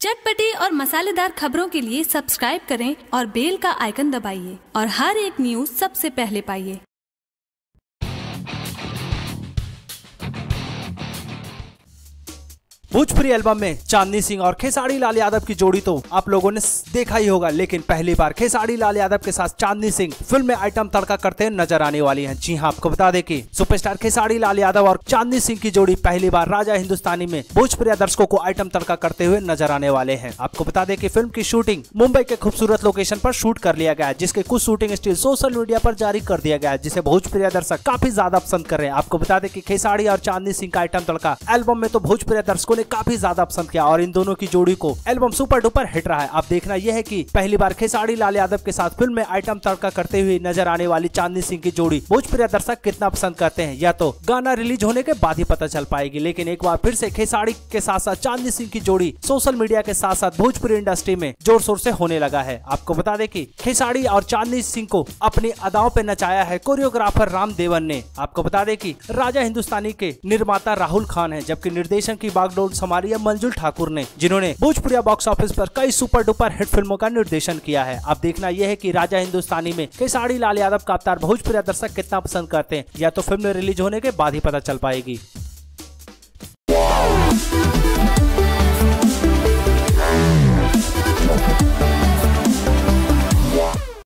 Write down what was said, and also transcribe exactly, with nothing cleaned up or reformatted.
चटपटी और मसालेदार खबरों के लिए सब्सक्राइब करें और बेल का आइकन दबाइए और हर एक न्यूज़ सबसे पहले पाइए। भोजपुरी एल्बम में चांदनी सिंह और खेसारी लाल यादव की जोड़ी तो आप लोगों ने देखा ही होगा, लेकिन पहली बार खेसारी लाल यादव के साथ चांदनी सिंह फिल्म में आइटम तड़का करते नजर आने वाली हैं। जी हां, आपको बता दें कि सुपरस्टार खेसारी लाल यादव और चांदनी सिंह की जोड़ी पहली बार राजा हिंदुस्तानी में भोजपुरी दर्शकों को आइटम तड़का करते हुए नजर आने वाले हैं। आपको बता दें कि फिल्म की शूटिंग मुंबई के खूबसूरत लोकेशन पर शूट कर लिया गया है, जिसके कुछ शूटिंग स्टिल सोशल मीडिया पर जारी कर दिया गया है, जिसे भोजपुरी दर्शक काफी ज्यादा पसंद कर रहे हैं। आपको बता दें कि खेसारी और चांदनी सिंह का आइटम तड़का एल्बम में तो भोजपुरी दर्शकों ने काफी ज्यादा पसंद किया और इन दोनों की जोड़ी को एल्बम सुपर डुपर हिट रहा है। अब देखना यह है कि पहली बार खेसारी लाल यादव के साथ फिल्म में आइटम तड़का करते हुए नजर आने वाली चांदनी सिंह की जोड़ी भोजपुरी दर्शक कितना पसंद करते हैं, या तो गाना रिलीज होने के बाद ही पता चल पाएगी। लेकिन एक बार फिर से खेसारी के साथ साथ चांदनी सिंह की जोड़ी सोशल मीडिया के साथ साथ भोजपुरी इंडस्ट्री में जोर शोर से होने लगा है। आपको बता दें कि खेसारी और चांदनी सिंह को अपनी अदाओं पे नचाया है कोरियोग्राफर राम देवन ने। आपको बता दें कि राजा हिंदुस्तानी के निर्माता राहुल खान है, जबकि निर्देशन की बागडोर संभाली है मंजुल ठाकुर ने, जिन्होंने भोजपुरी बॉक्स ऑफिस पर कई सुपर डुपर हिट फिल्मों का निर्देशन किया है। अब देखना यह है कि राजा हिंदुस्तानी में खेसारी लाल यादव का अवतार भोजपुरी दर्शक कितना पसंद करते हैं, या तो फिल्म रिलीज होने के बाद ही पता चल पाएगी।